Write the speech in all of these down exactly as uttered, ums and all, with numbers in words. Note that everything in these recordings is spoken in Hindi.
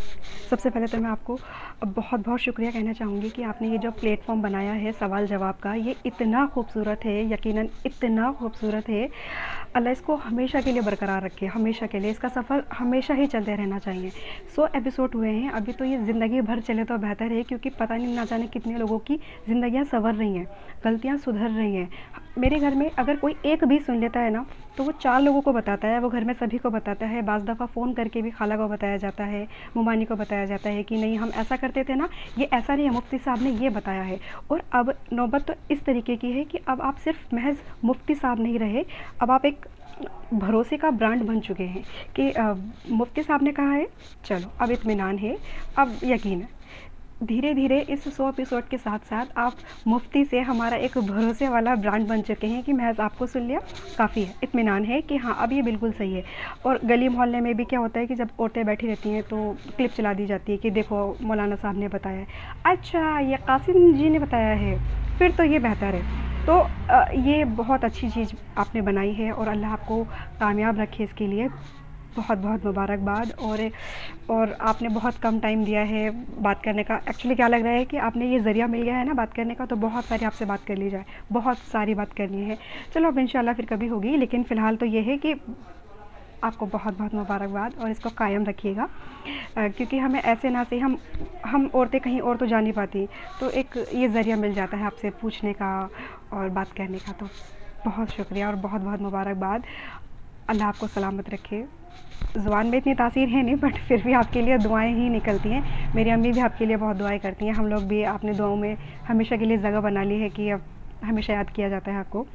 सबसे पहले तो मैं आपको बहुत बहुत शुक्रिया कहना चाहूँगी कि आपने ये जो प्लेटफ़ॉर्म बनाया है सवाल जवाब का, ये इतना खूबसूरत है, यकीनन इतना खूबसूरत है। अल्लाह इसको हमेशा के लिए बरकरार रखे, हमेशा के लिए। इसका सफ़र हमेशा ही चलते रहना चाहिए। सौ एपिसोड हुए हैं, अभी तो ये ज़िंदगी भर चले तो बेहतर है, क्योंकि पता नहीं ना जाने कितने लोगों की ज़िंदगियाँ सँवर रही हैं, गलतियाँ सुधर रही हैं। मेरे घर में अगर कोई एक भी सुन लेता है ना, तो वो चार लोगों को बताता है, वो घर में सभी को बताता है। बाज़ दफ़ा फ़ोन करके भी खाला को बताया जाता है, मुमानी को बताया जाता है कि नहीं हम ऐसा करते थे ना, ये ऐसा नहीं है, मुफ्ती साहब ने ये बताया है। और अब नौबत तो इस तरीके की है कि अब आप सिर्फ महज मुफ्ती साहब नहीं रहे, अब आप एक भरोसे का ब्रांड बन चुके हैं कि अ, मुफ्ती साहब ने कहा है, चलो अब इत्मीनान है, अब यकीन है। धीरे धीरे इस सौ एपिसोड के साथ साथ आप मुफ्ती से हमारा एक भरोसे वाला ब्रांड बन चुके हैं कि महज आपको सुन लिया काफ़ी है, इत्मीनान है कि हाँ अब ये बिल्कुल सही है। और गली मोहल्ले में भी क्या होता है कि जब औरतें बैठी रहती हैं तो क्लिप चला दी जाती है कि देखो मौलाना साहब ने बताया है, अच्छा ये कासिम जी ने बताया है, फिर तो ये बेहतर है। तो अ, ये बहुत अच्छी चीज़ आपने बनाई है और अल्लाह आपको कामयाब रखे इसके लिए। बहुत बहुत मुबारकबाद। और और आपने बहुत कम टाइम दिया है बात करने का। एक्चुअली क्या लग रहा है कि आपने ये ज़रिया मिल गया है ना बात करने का, तो बहुत सारी आपसे बात कर ली जाए, बहुत सारी बात करनी है। चलो अब इंशाल्लाह फिर कभी होगी, लेकिन फ़िलहाल तो ये है कि आपको बहुत बहुत मुबारकबाद और इसको कायम रखिएगा। अ, क्योंकि हमें ऐसे ना से हम हम औरतें कहीं और तो जा नहीं पाती, तो एक ये ज़रिया मिल जाता है आपसे पूछने का और बात करने का। तो बहुत शुक्रिया और बहुत बहुत मुबारकबाद। अल्लाह आपको सलामत रखे। ज़ुबान में इतनी तासीर है नहीं, बट फिर भी आपके लिए दुआएं ही निकलती हैं। मेरी अम्मी भी आपके लिए बहुत दुआएं करती हैं, हम लोग भी आपने दुआओं में हमेशा के लिए जगह बना ली है कि अब हमेशा याद किया जाता है आपको।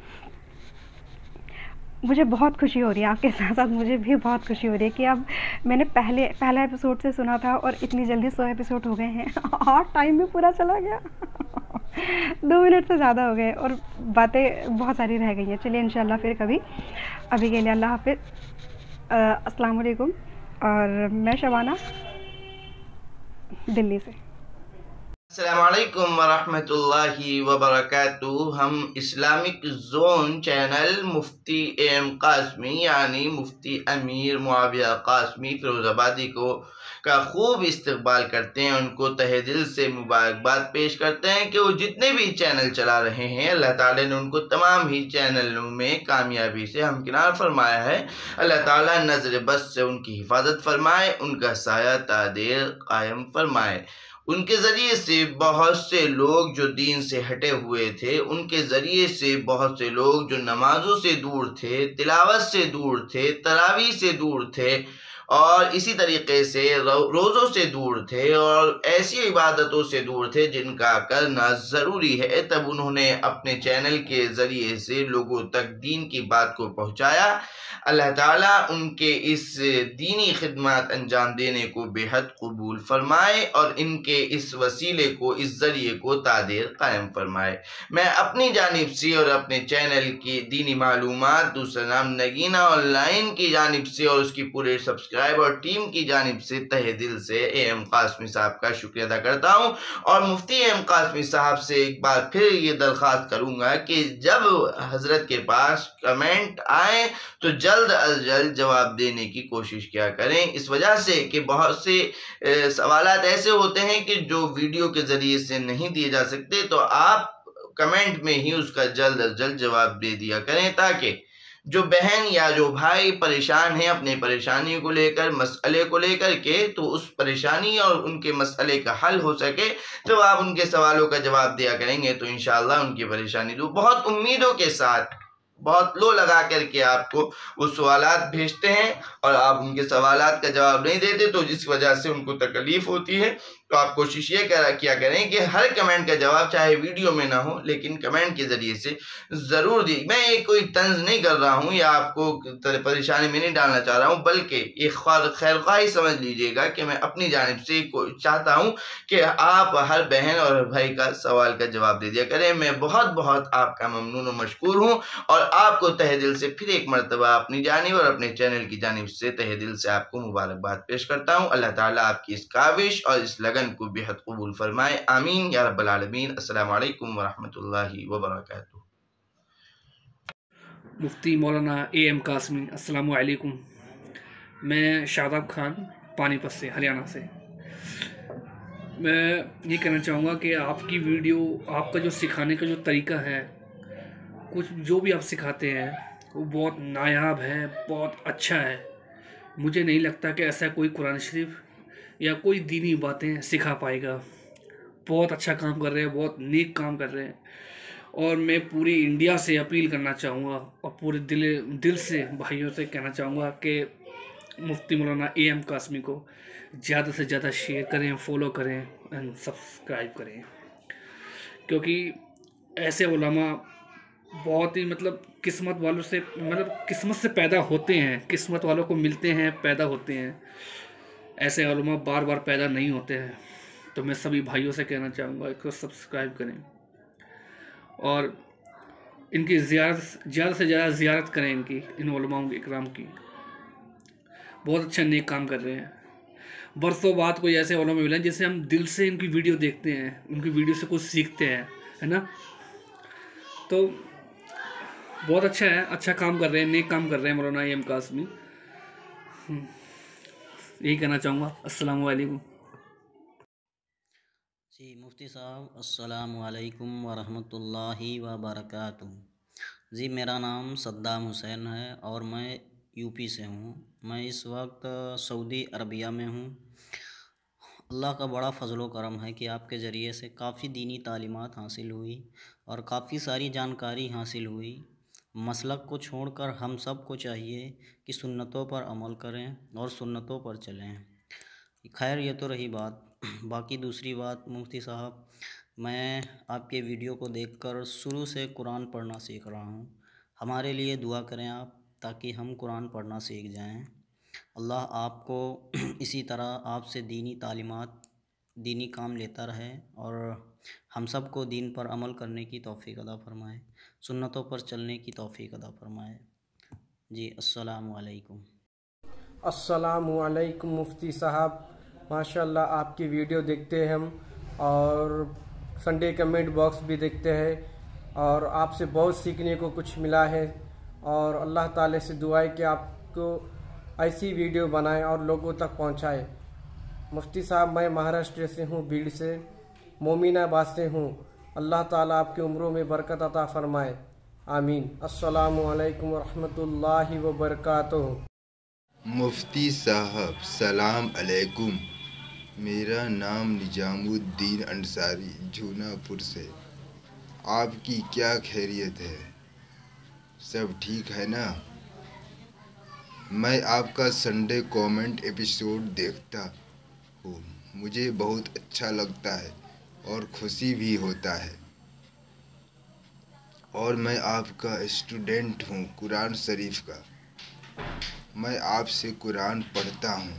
मुझे बहुत खुशी हो रही है आपके साथ साथ, मुझे भी बहुत खुशी हो रही है कि अब मैंने पहले पहला एपिसोड से सुना था और इतनी जल्दी सौ एपिसोड हो गए हैं और टाइम भी पूरा चला गया दो मिनट से ज़्यादा हो गए और बातें बहुत सारी रह गई हैं। चलिए इंशाल्लाह फिर कभी, अभी के लिए अल्लाह हाफ़िज़, अस्सलाम वालेकुम। और मैं शबाना, दिल्ली से। अस्सलामुअलैकुम वरहमतुल्लाहि वबरकातुहू। हम इस्लामिक जोन चैनल मुफ्ती एम कासमी यानी मुफ्ती अमीर मुआविया कासमी फ़िरोज़ाबादी को का खूब इस्तकबाल करते हैं, उनको तहे दिल से मुबारकबाद पेश करते हैं कि वो जितने भी चैनल चला रहे हैं अल्लाह ताला ने उनको तमाम ही चैनलों में कामयाबी से हमकिनार फरमाया है। अल्लाह ताला नज़र बस से उनकी हिफाजत फरमाए, उनका साया तादेर कायम फरमाए। उनके ज़रिए से बहुत से लोग जो दीन से हटे हुए थे, उनके ज़रिए से बहुत से लोग जो नमाज़ों से दूर थे, तिलावत से दूर थे, तरावी से दूर थे और इसी तरीके से रोज़ों से दूर थे और ऐसी इबादतों से दूर थे जिनका करना ज़रूरी है, तब उन्होंने अपने चैनल के ज़रिए से लोगों तक दीन की बात को पहुँचाया। अल्लाह ताला उनके इस दीनी खिदमत अंजाम देने को बेहद कबूल फरमाए और इनके इस वसीले को, इस ज़रिए को तादेर कायम फरमाए। मैं अपनी जानिब से और अपने चैनल की दीनी मालूमात दूसरा नाम नगीना ऑनलाइन की जानिब से और उसकी पूरे सब्सक्राइबर टीम की जानिब से तहे दिल से ए एम कासमी साहब का शुक्रिया अदा करता हूँ और मुफ्ती एम कासमी साहब से एक बार फिर ये दरख्वास्त करूँगा कि जब हज़रत के पास कमेंट आए तो जल्द अज जल्द जवाब देने की कोशिश किया करें, इस वजह से कि बहुत से सवालात ऐसे होते हैं कि जो वीडियो के ज़रिए से नहीं दिए जा सकते, तो आप कमेंट में ही उसका जल्द अज जल्द जवाब दे दिया करें ताकि जो बहन या जो भाई परेशान हैं अपने परेशानी को लेकर, मसले को लेकर के, तो उस परेशानी और उनके मसले का हल हो सके, तो आप उनके सवालों का जवाब दिया करेंगे तो इंशाअल्लाह उनकी परेशानी दूर। बहुत उम्मीदों के साथ, बहुत लो लगा करके आपको वो सवालात भेजते हैं और आप उनके सवालात का जवाब नहीं देते, तो जिस वजह से उनको तकलीफ़ होती है। तो आप कोशिश ये करा किया करें कि हर कमेंट का जवाब चाहे वीडियो में ना हो, लेकिन कमेंट के ज़रिए से ज़रूर दी। मैं ये कोई तंज नहीं कर रहा हूँ या आपको परेशानी में नहीं डालना चाह रहा हूँ, बल्कि ये खैरख्वाही समझ लीजिएगा कि मैं अपनी जानिब से चाहता हूँ कि आप हर बहन और हर भाई का सवाल का जवाब दे दिया करें। मैं बहुत बहुत आपका ममनून और मशकूर हूँ और आपको तहे दिल से फिर एक मरतबा अपनी जानिब और अपने चैनल की जानिब से तहे दिल से आपको मुबारकबाद पेश करता हूँ। अल्लाह ताला आपकी इस काविश और इस लगन को बेहद कबूल फरमाए, आमीन या रब्बल आलमीन। अस्सलामु अलैकुम वरहमतुल्लाहि वबरकातुहू। मुफ्ती मौलाना ए एम कासमी, अस्सलामु अलैकुम। मैं शादाब खान पानीपत से, हरियाणा से। मैं ये कहना चाहूँगा कि आपकी वीडियो, आपका जो सिखाने का जो तरीका है, कुछ जो भी आप सिखाते हैं वो बहुत नायाब है, बहुत अच्छा है। मुझे नहीं लगता कि ऐसा कोई कुरान शरीफ या कोई दीनी बातें सिखा पाएगा। बहुत अच्छा काम कर रहे हैं, बहुत नेक काम कर रहे हैं। और मैं पूरी इंडिया से अपील करना चाहूँगा और पूरे दिल दिल से भाइयों से कहना चाहूँगा कि मुफ्ती मौलाना ए एम कासमी को ज़्यादा से ज़्यादा शेयर करें, फॉलो करें एंड सब्सक्राइब करें, क्योंकि ऐसे उलमा बहुत ही मतलब किस्मत वालों से मतलब किस्मत से पैदा होते हैं, किस्मत वालों को मिलते हैं, पैदा होते हैं। ऐसे उलमा बार बार पैदा नहीं होते हैं। तो मैं सभी भाइयों से कहना चाहूँगा इसको सब्सक्राइब करें और इनकी ज़्यादा ज़्यादा से ज़्यादा ज़ियारत करें, इनकी इन उलमाओं के इकराम की। बहुत अच्छा नेक काम कर रहे हैं। बरसों बाद कोई ऐसे उलमा मिले जिससे हम दिल से इनकी वीडियो देखते हैं, उनकी वीडियो से कुछ सीखते हैं, है ना। तो बहुत अच्छा है, अच्छा काम कर रहे हैं, नेक काम कर रहे हैं मौलाना ए एम कासमी। यही कहना चाहूँगा। अस्सलामु अलैकुम। जी मुफ्ती साहब, अस्सलामु अलैकुम वरहमतुल्लाहि वबरकातुहू। जी मेरा नाम सद्दाम हुसैन है और मैं यूपी से हूँ। मैं इस वक्त सऊदी अरबिया में हूँ। अल्लाह का बड़ा फ़ज़ल व करम है कि आपके ज़रिए से काफ़ी दीनी तालीमात हासिल हुई और काफ़ी सारी जानकारी हासिल हुई। मसलक को छोड़कर हम सब को चाहिए कि सुन्नतों पर अमल करें और सुन्नतों पर चलें। खैर ये तो रही बात। बाकी दूसरी बात मुफ्ती साहब, मैं आपके वीडियो को देखकर शुरू से कुरान पढ़ना सीख रहा हूँ। हमारे लिए दुआ करें आप, ताकि हम कुरान पढ़ना सीख जाएं। अल्लाह आपको इसी तरह आपसे दीनी तालीमात, दीनी काम लेता रहे और हम सब को दीन पर अमल करने की तौफ़ीक़ अता फ़रमाए, सुन्नतों पर चलने की तौफ़ीक़ अता फ़रमाए। जी अस्सलामु अलैकुम। अस्सलामु अलैकुम मुफ्ती साहब, माशाल्लाह आपकी वीडियो देखते हैं हम और संडे कमेंट बॉक्स भी देखते हैं और आपसे बहुत सीखने को कुछ मिला है। और अल्लाह ताला से दुआ है कि आपको ऐसी वीडियो बनाएं और लोगों तक पहुंचाएं। मुफ्ती साहब, मैं महाराष्ट्र से हूँ, भीड़ से, मोमिनाबाद से हूँ। अल्लाह ताला आपकी उम्रों में बरकत अता फरमाए, आमीन। अस्सलामु अलैकुम वरहमतुल्लाहि वबरकातुहू। मुफ्ती साहब सलाम अलैकुम। मेरा नाम निजामुद्दीन अंसारी जूनापुर से। आपकी क्या खैरियत है? सब ठीक है ना? मैं आपका संडे कमेंट एपिसोड देखता हूँ, मुझे बहुत अच्छा लगता है और खुशी भी होता है। और मैं आपका स्टूडेंट हूँ कुरान शरीफ का। मैं आपसे कुरान पढ़ता हूँ।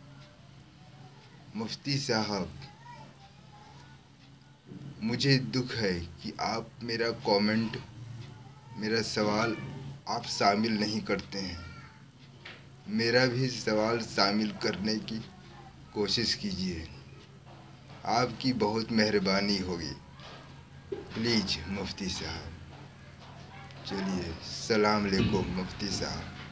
मुफ्ती साहब, मुझे दुख है कि आप मेरा कमेंट, मेरा सवाल आप शामिल नहीं करते हैं। मेरा भी सवाल शामिल करने की कोशिश कीजिए, आपकी बहुत मेहरबानी होगी। प्लीज़ मुफ्ती साहब। चलिए, सलाम अलैकुम मुफ्ती साहब।